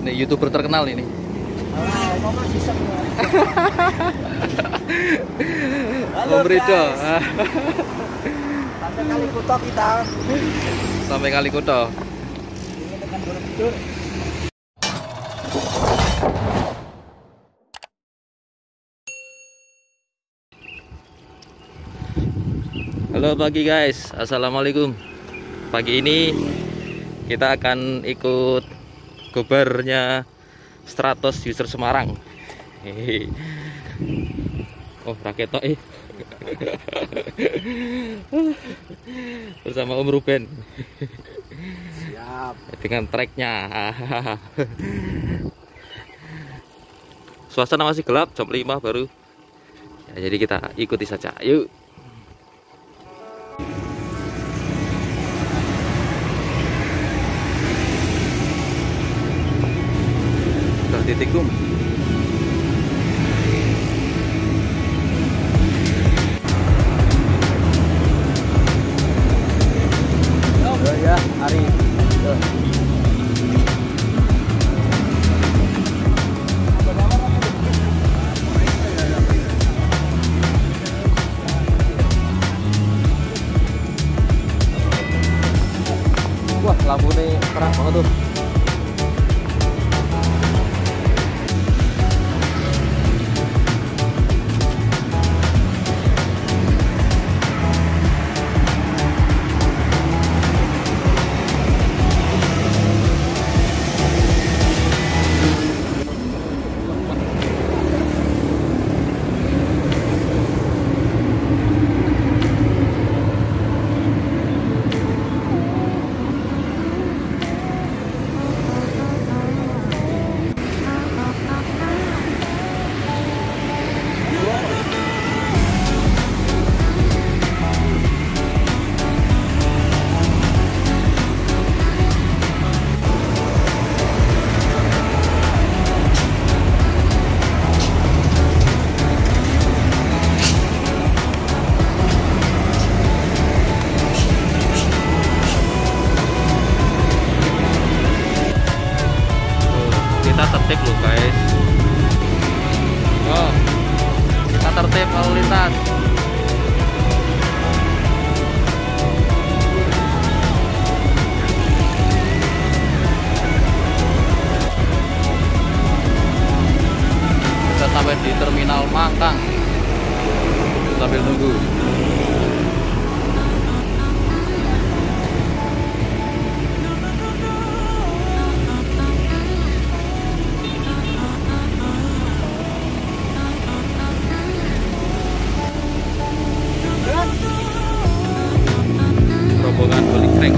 Nih YouTuber terkenal ini. Om Rido. Sampai kali kuto kita. Sampai kali kuto. Ini tekan Borobudur. Halo pagi guys, assalamualaikum. Pagi ini kita akan ikut gobarnya Stratos User Semarang. Hehehe. Oh raketo bersama Om Ruben. Siap. Dengan treknya. Suasana masih gelap, jam 5 baru ya, jadi kita ikuti saja, yuk. Sudah ditikung. Ya, Ari. Wah, lampunya terang banget tuh. Kita tertib loh guys. Oh, kita tertib lalu lintas. Kita sampai di Terminal Mangkang sambil nunggu. Rombongan Holy Crank.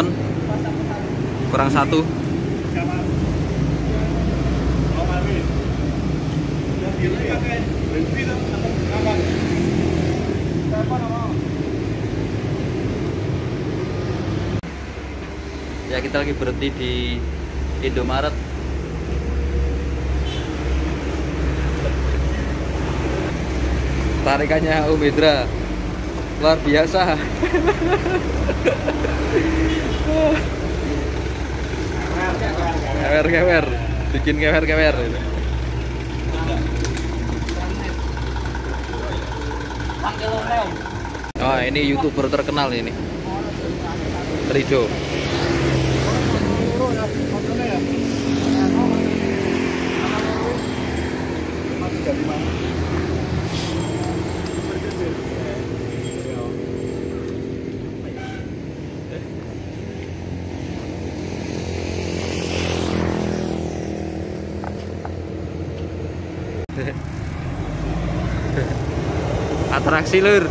ton kurang 1. Ya, kita lagi berhenti di Indomaret. Tarikannya Om Indra luar biasa. Kewer-kewer, bikin kewer-kewer. Oh, ini YouTuber terkenal ini, Rido. Atraksi lur.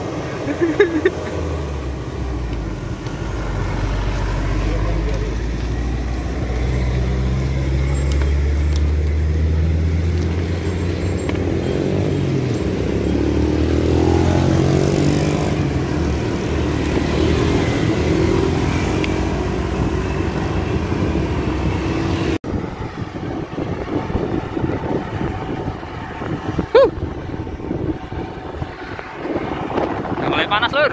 Mulai panas lur.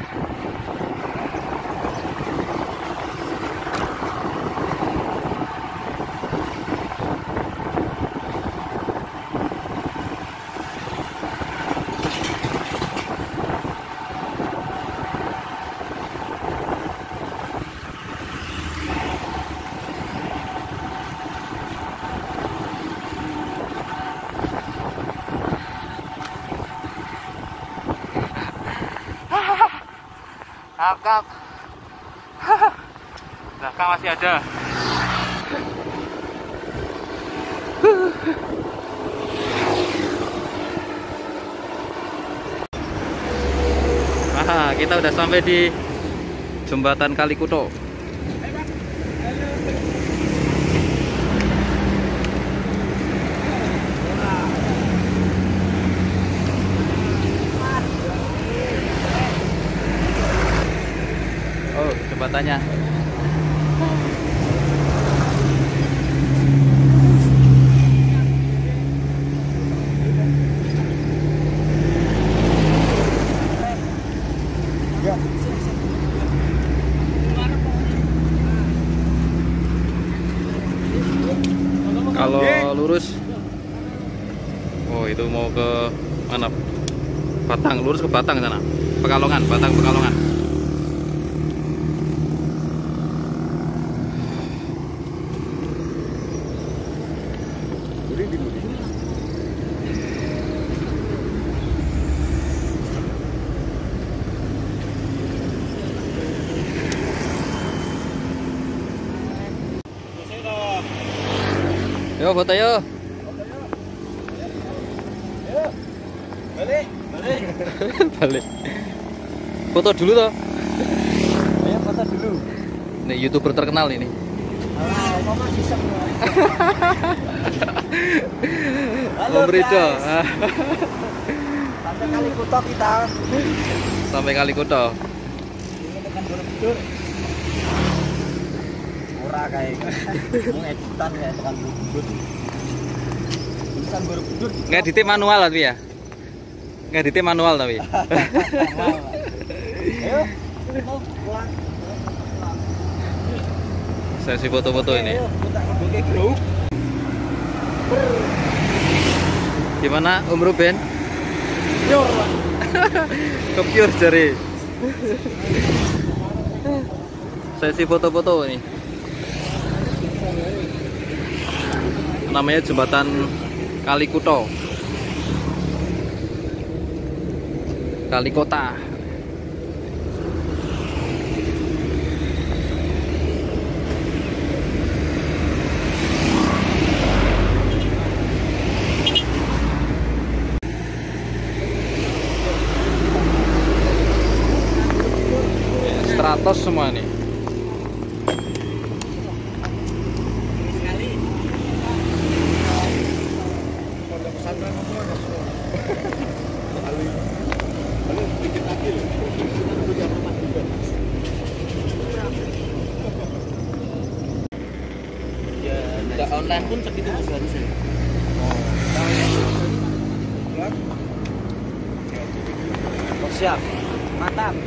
Kakak, belakang masih ada. Kita udah sampai di jembatan Kalikuto. Oh, jembatannya. Kalau lurus, oh itu mau ke mana? Batang, lurus ke Batang sana. Pekalongan, Batang Pekalongan. Yo foto yo. Balik. Balik. Foto dulu toh. Ayo foto dulu. Nih YouTuber terkenal ini. Mama sisem. Om Rido. Sampai Kalikuto kita. Sampai Kalikuto. Ini tekan Borobudur. Murah kayak mau editan kayak tekan Borobudur. Tulisan Borobudur. Ngeditnya manual tapi ya. Ngeditnya manual tapi. Ayo, pulang. Sesi foto-foto ini. Gimana Om Ruben? Kepiur jari. Sesi foto-foto ini. Namanya jembatan Kalikuto. Kalikota. Stratos semua nih. Nggak online pun segitu harusnya. Oh, siap, mantap.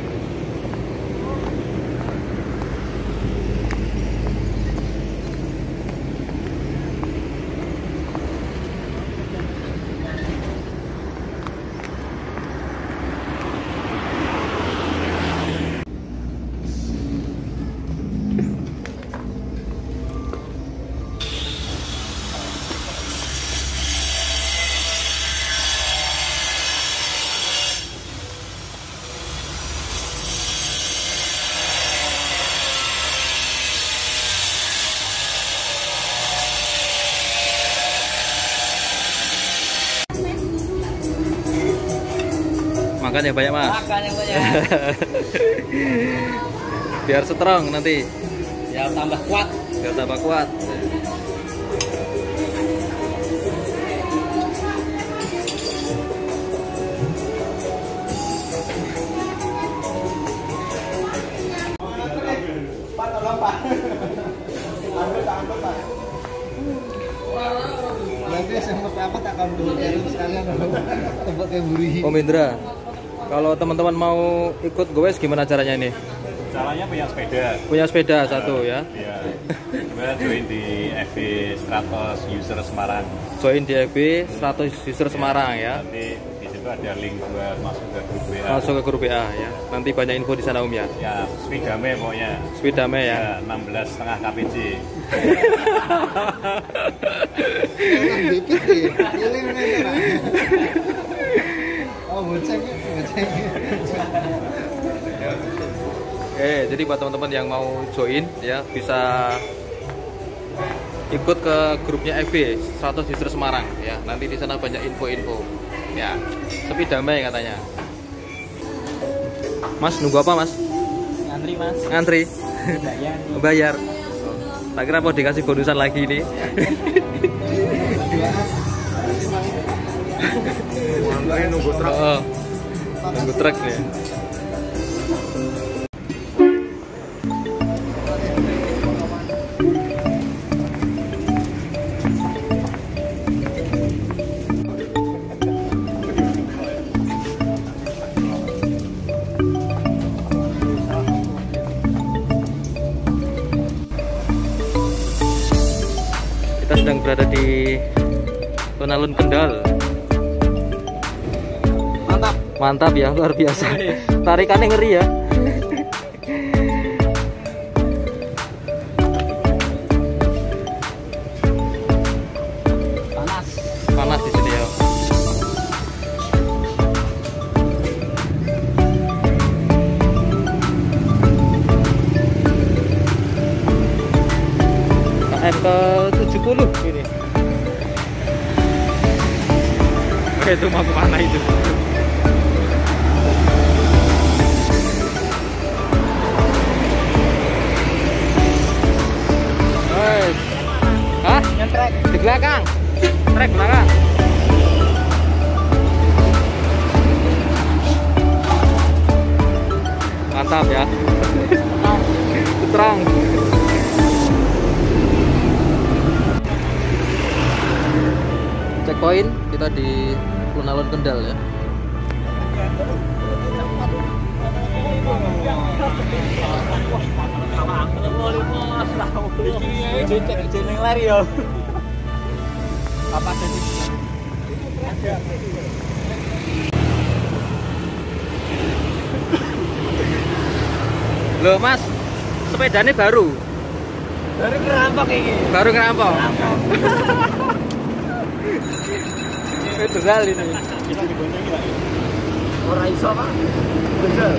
Makan yang banyak, Mas. Makan yang banyak. Biar strong nanti. Ya tambah kuat. Biar tambah kuat. Nanti sempat apa tak akan dulu sekalian tempat yang buri. Om Indra, kalau teman-teman mau ikut goes gimana caranya ini? Caranya punya sepeda. Punya sepeda satu ya? Iya. Coba join di FB 100 User Semarang. Join di FB 100 User Semarang ya. Nanti di situ ada link buat masuk ke grup WA. Masuk ke grup WA ya. Nanti banyak info di sana Om ya. Ya, Speedame pokoknya. Speedame ya. Ya, 16,5 kpj. Dikit ya. Pilih mana? Oh, ngecek. Oke, jadi buat teman-teman yang mau join ya bisa ikut ke grupnya FB 100 User Semarang ya. Nanti di sana banyak info-info. Ya, sepi damai katanya. Mas nunggu apa, Mas? Ngantri, Mas. Ngantri. Bayar. Bayar. Tak kira mau dikasih bonusan lagi nih. Nunggu truk. Oh, nunggu truk nih. Kita sedang berada di Alun-Alun Kendal. Mantap. Mantap ya, luar biasa. Tarikannya ngeri ya. Panas. Panas di sini ya. KM ke 70 ini. Oke, itu mau kemana itu? Hah? Ngetrek. Di belakang. Trek belakang. Mantap ya. Terang. Checkpoint kita di Alun-Alun Kendal ya. Jeneng lari yo. Apa tadi? Loh Mas, sepedanya baru? Baru ngerampok ini. Baru ngerampok? Itu kali ini. Ora iso, Pak. Bener.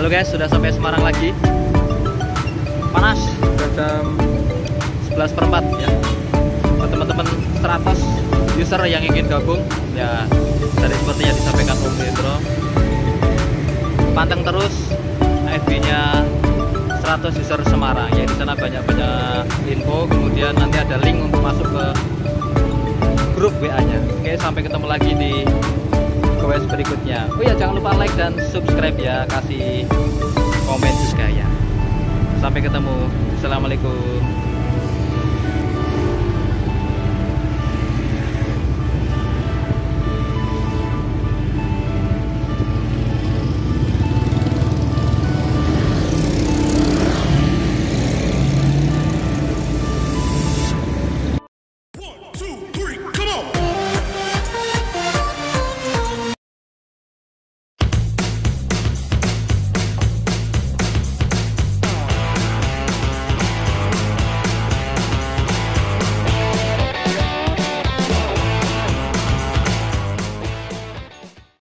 Halo guys, sudah sampai Semarang lagi. Panas, sudah jam 11:04 ya. Buat teman-teman 100 user yang ingin gabung ya, tadi sepertinya disampaikan Om Hendro, panteng terus FB-nya 100 user Semarang ya. Di sana banyak-banyak info, kemudian nanti ada link untuk masuk ke grup WA-nya. Oke, sampai ketemu lagi di quest berikutnya. Oh ya, jangan lupa like dan subscribe ya, kasih komen juga ya. Sampai ketemu. Assalamualaikum.